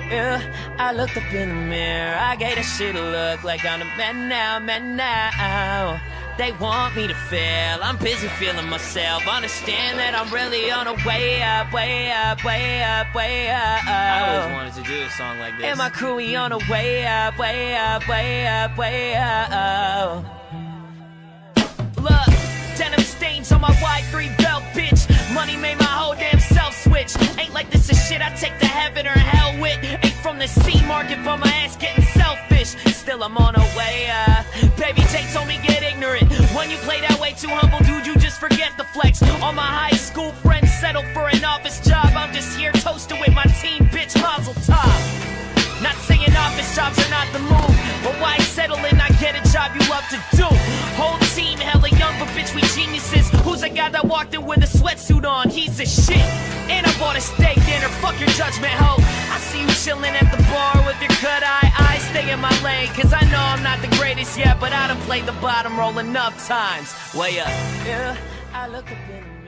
Yeah, I looked up in the mirror, I gave that shit a look like I'm a man now, man now. They want me to fail, I'm busy feeling myself. Understand that I'm really on a way up, way up, way up, way up. I always wanted to do a song like this. And my crew, we on a way up, way up, way up, way up. Look, denim stains on my Y3 belt, bitch. Money made my whole damn self switch. Ain't like this is shit I take to heaven or hell with. Ain't from the C market, but my ass getting selfish. Still I'm on a way up. Baby J told me get ignorant. When you play that way too humble, dude, you just forget the flex. All my high school friends settled for an office job. I'm just here toasting with my team, bitch, mazel tov. Not saying office jobs are not the move, but why settle and not get a job you love to do? Whole team hella young, but bitch, we geniuses. Who's the guy that walked in with a sweatsuit on? He's a shit. And I bought a steak dinner, fuck your judgment, ho. I see you chilling at the bar with your cut eye. I stay in my lane, cause I know I'm not the greatest yet, but I done played the bottom roll enough times. Way up. Yeah, I look up in the